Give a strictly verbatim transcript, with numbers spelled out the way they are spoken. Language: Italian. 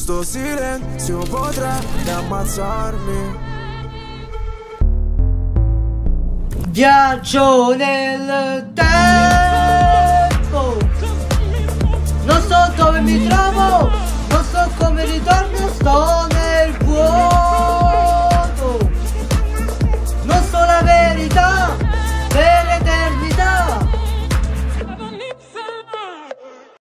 sto silenzio potrebbe ammazzarmi. Viaggio nel tempo, non so dove mi trovo.